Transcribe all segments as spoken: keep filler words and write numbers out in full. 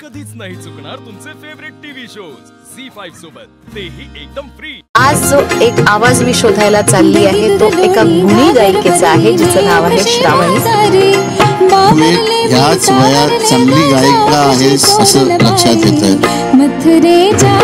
कधीच नाही चुकणार तुमचे favourite TV shows Zee five सोबत, तेही एकदम फ्री। आज जो एक आवाज मी शोधायला चालली आहे तो एका गुणी गायिकेचा आहे जिचं नाव आहे श्रावणी। याच वयात चांगली गायिका आहे असं लक्षात येतं।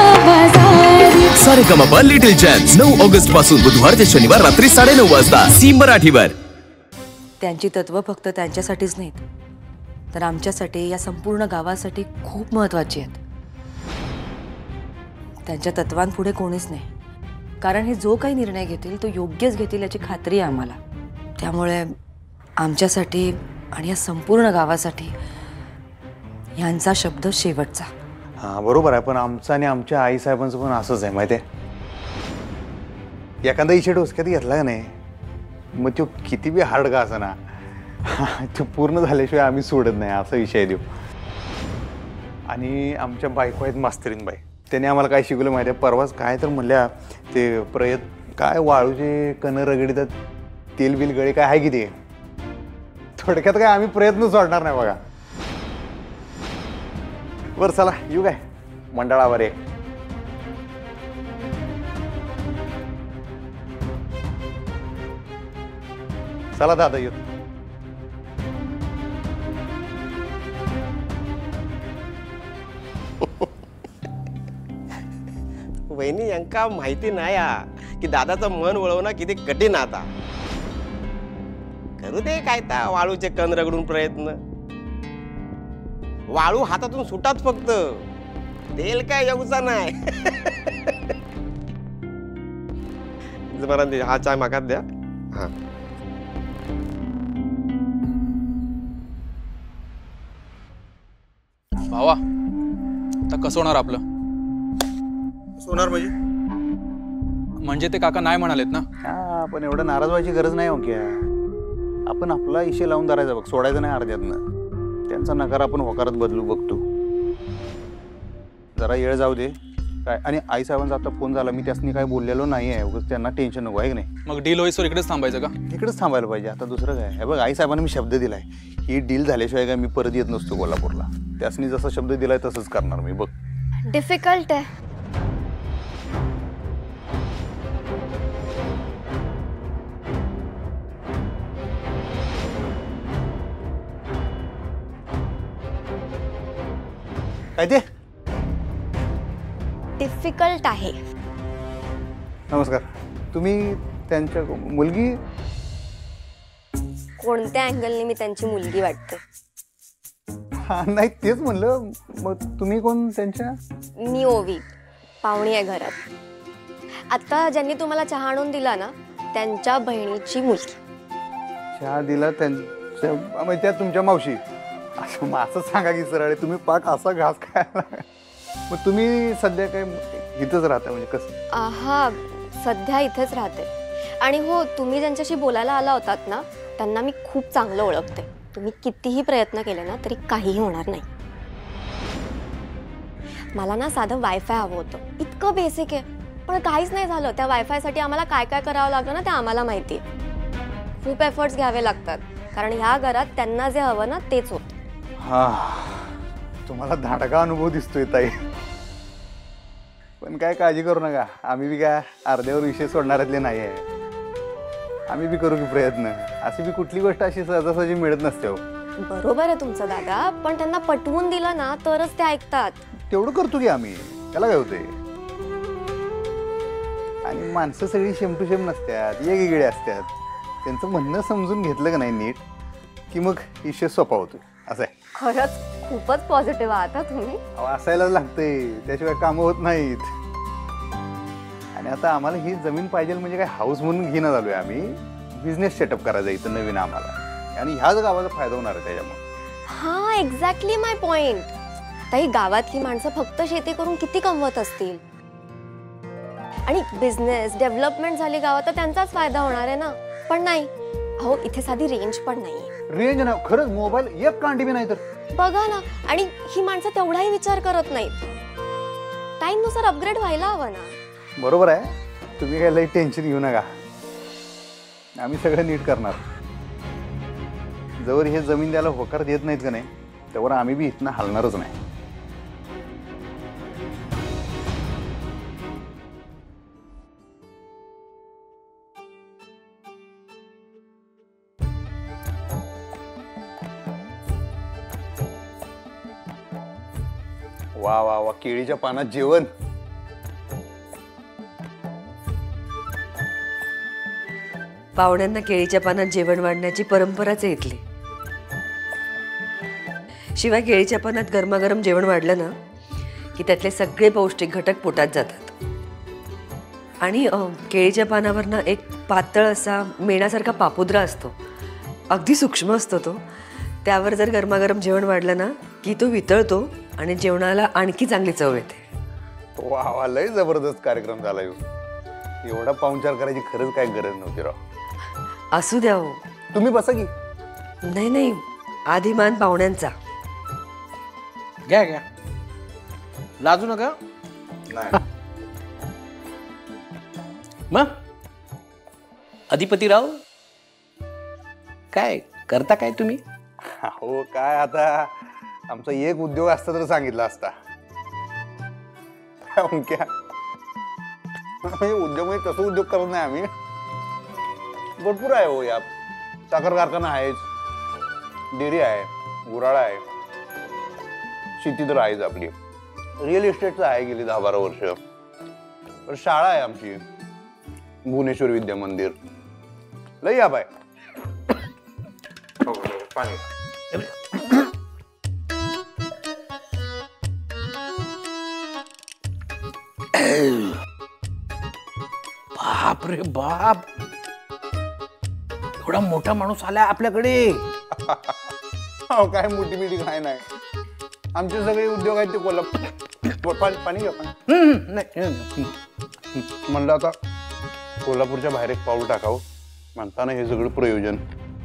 सारेगमप लिटिल चॅम्प्स नऊ ऑगस्ट पासून बुधवार ते शनिवार रात्री साडेनऊ वाजता सी मराठीवर। त्यांची तत्व फक्त त्यांच्यासाठीच नाहीत तर आमच्यासाठी, या संपूर्ण गावासाठी खूप महत्त्वाची आहेत। त्यांच्या तत्वांपुढे कोणीच नाही, कारण हे जो काही निर्णय घेतील तो योग्यच घेतील याची खात्री आहे आम्हाला। त्यामुळे आमच्यासाठी आणि या संपूर्ण गावासाठी यांचा शब्द शेवटचा। हां बरोबर आहे, पण आमचं आणि आमच्या आई साहेबांचं पण असंच आहे माहिती आहे। एखादा इशे डोसक्यात घेतला का नाही मग तो किती बी हार्ड का असं ना तो पूर्ण झाल्याशिवाय आम्ही सोडत नाही असा विषय देऊ। आणि आमच्या बायको आहेत मास्तरीन बाई, त्याने आम्हाला काय शिकवलं माहिती आहे। परवाच काय तर म्हणल्या ते प्रयत्न काय वाळूचे कण रगडीतात तेल बिल गळे काय आहे की ते, थोडक्यात काय आम्ही प्रयत्न सोडणार नाही बघा। बरं चला येऊ काय मंडळावर आहे। चला दादा येऊ। वहिनी यांका माहिती नाही की दादाचं मन वळवणं किती कठीण आता। करू दे काय ता वाळूचे कण रगडून प्रयत्न, वाळू हातातून सुटात फक्त, तेल काय येऊचा नाही। बरं हा चाय मागात द्या। हा भावा आता कसं होणार आपलं? सोनार म्हणजे म्हणजे ते काका नाही म्हणालेत ना? हा पण एवढं नाराज व्हायची गरज नाही हो क्या, आपण आपला इशे लावून धरायचा बघ, सोडायचं नाही अर्ध्यातनं। त्यांचा नकार आपण होकारात बदलू बघतो, जरा येळ जाऊ दे काय। आणि आई साहेबांचा आता फोन झाला, मी त्यासनी काय बोललेलो नाही आहे उगाच त्यांना टेन्शन नको आहे की नाही। मग डील होईसवर इकडेच थांबायचं का? इकडेच थांबायला पाहिजे आता, दुसरं काय हे बघ। आई साहेबांना मी शब्द दिलाय ही डील झाल्याशिवाय काय मी परत येत नसतो कोल्हापूरला, त्यासनी जसा शब्द दिलाय तसंच करणार मी बघ। डिफिकल्ट आहे काय ते? डिफिकल्ट आहे। नमस्कार, तुम्ही त्यांच्या मुलगी? कोणत्या अँगलने मी त्यांची मुलगी वाटते? हा नाही तेच म्हणलं, मग तुम्ही कोण त्यांच्या? मी ओवी, पाहुणी आहे घरात। आता ज्यांनी तुम्हाला चहा आणून दिला ना त्यांच्या बहिणीची मुलगी। चहा दिला त्यांच्या म्हणजे त्या तुमच्या मावशी? असं मग असं सांगा की सरळ, तुम्ही पाक असा घास खायला। मग तुम्ही सध्या काय इथंच राहता म्हणजे कसं? हा सध्या इथेच राहते। आणि हो, तुम्ही ज्यांच्याशी बोलायला आला होतात ना त्यांना मी खूप चांगलं ओळखते। तुम्ही कितीही प्रयत्न केले ना तरी काहीही होणार नाही। मला ना साधं वायफाय हवं होतं, इतकं बेसिक आहे पण काहीच नाही झालं। त्या वायफायसाठी आम्हाला काय काय करावं लागलं ना ते आम्हाला माहिती आहे। खूप एफर्ट्स घ्यावे लागतात कारण ह्या घरात त्यांना जे हवं ना तेच होतं। हा तुम्हाला धाडका अनुभव दिसतोय ताई, पण काय काळजी करू नका, आम्ही बी काय अर्ध्यावर विषय सोडणाऱ्यातले नाही आहे। आम्ही बी करू की प्रयत्न, अशी बी कुठली गोष्ट अशी सहजासहजी मिळत नसते हो। बरोबर आहे तुमचं दादा, पण त्यांना पटवून दिलं ना तरच ते ऐकतात। तेवढं करतो की आम्ही, त्याला काय होतंय। आणि माणसं सगळी शेम टू शेम नसतात, वेगवेगळे असतात। त्यांचं म्हणणं समजून घेतलं का नाही नीट की मग विषय सोपा होतो असं आहे। खरंच खूपच पॉझिटिव्ह आहात तुम्ही। असायलाच लागतंय, त्याशिवाय कामं होत नाहीत। आणि आता आम्हाला ही जमीन पाहिजे म्हणजे काय हाऊस म्हणून घेणं झालोय आम्ही, बिझनेस सेटअप करायचा इथं नवीन आम्हाला, आणि ह्याच गावाचा फायदा होणार आहे त्याच्यामुळे। हा एक्झॅक्टली माय पॉइंट। ताई गावातली माणसं फक्त शेती करून किती कमवत असतील, आणि बिझनेस डेव्हलपमेंट झाली गावात तर त्यांचाच फायदा होणार आहे ना। पण नाही, अहो इथे साधी रेंज पण नाही। रेंज ना खरंच मोबाईल एक कांडी बी नाही तर बघा ना, आणि ही माणसं तेवढाही विचार करत नाहीत। टाइम नुसार अपग्रेड व्हायला हवं ना। बरोबर आहे, तुम्ही काय लई टेन्शन घेऊ नका, आम्ही सगळं नीट करणार। जवळ हे जमीन द्यायला होकार देत नाहीत का नाही त्यावर आम्ही बी इथनं हलणारच नाही। वा वा वा, केळीच्या पानात जेवण. पाहुण्यांना केळीच्या पानात जेवण वाढण्याची परंपराच आहे इथली. शिवाय केळीच्या पानात गरमागरम जेवण वाढलं ना की त्यातले सगळे पौष्टिक घटक पोटात जातात. आणि अ, केळीच्या पानावर ना एक पातळ असा मेणासारखा पापुद्रा असतो, अगदी सूक्ष्म असतो तो. त्यावर जर गरमागरम जेवण वाढलं ना की तो वितळतो आणि जेवणाला आणखी चांगली चव येते. वा वा, लय जबरदस्त कार्यक्रम झाला ह्यो. एवढा पाहुणचार करायची खरंच काय गरज नव्हती राव. असू द्या हो. तुम्ही बसा की. नाही नाही, आधी मान पाहुण्यांचा. घ्या घ्या, लाजू नका. नाही मग अधिपतीराव, काय करता काय तुम्ही? हो काय आता, आमचा एक उद्योग असता तर सांगितला असता. क्या उद्योग म्हणजे तसं उद्योग करत नाही आम्ही. भरपूर आहे हो यात. साखर कारखाना आहेच, डेअरी आहे, गुराळा आहे, शेती तर आहेच आपली, रिअल इस्टेटचं आहे गेली दहा बारा वर्ष. पण शाळा आहे आमची, भुवनेश्वर विद्या मंदिर. लई या बाय पाणी. बाप रे बाप, एवढा मोठा माणूस आलाय आपल्याकडे. हो काय मोठी मिठी काय नाही, आमचे सगळे उद्योग आहेत ते कोल्हापूर. पाणी पाणी घ्या पाणी. म्हणलं आता कोल्हापूरच्या बाहेर एक पाऊल टाकावं म्हणताना हे सगळं प्रयोजन.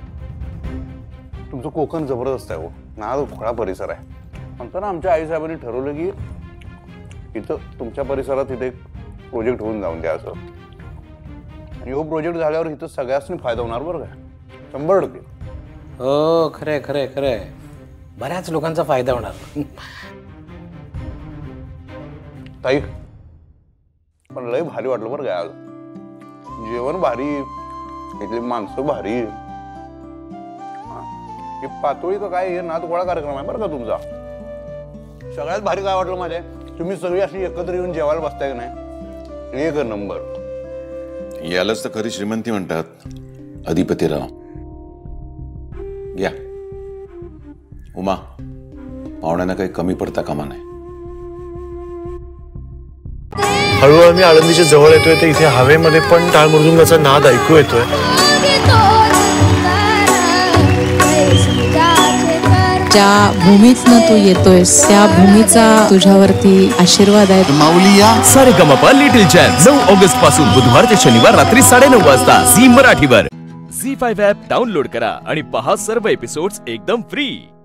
तुमचं कोकण जबरदस्त आहे हो, ना खोळा परिसर आहे. म्हणताना आमच्या आईसाहेबांनी ठरवलं की इथं तुमच्या परिसरात इथे एक प्रोजेक्ट होऊन जाऊन द्या असं. आणि हो प्रोजेक्ट झाल्यावर इथं सगळ्यांनी फायदा होणार बरं का, शंभर टक्के. हो खरंय खरंय खरंय, बऱ्याच लोकांचा फायदा होणार. ताई पण लय भारी वाटलं बरं का आज. जेवण भारी, इथली माणसं भारी. ही पातोळी का काय, हे नाद गोळा कार्यक्रम आहे बरं का तुमचा. सगळ्यात भारी काय वाटलं माझ्या, तुम्ही सगळी अशी एकत्र येऊन जेवायला बसताय का नाही, एक नंबर. यालाच तर खरी श्रीमंती म्हणतात, अधिपतीराव. घ्या उमा, पाहुण्यांना काही कमी पडता कामा नाही. हळूहळू आम्ही आळंदीच्या जवळ येतोय तर इथे हवेमध्ये पण टाळ मृदुंगाचा नाद ऐकू येतोय. ज्या भूमीतनं तू येतोयस त्या भूमीचा तुझ्यावरती आशीर्वाद आहे. माऊलिया सारेगमपा लिटिल चॅम्प्स नऊ ऑगस्ट पासून बुधवार ते शनिवार रात्री साडेनऊ वाजता झी मराठीवर. झी फाईव्ह ॲप डाउनलोड करा आणि पहा सर्व एपिसोड्स एकदम फ्री.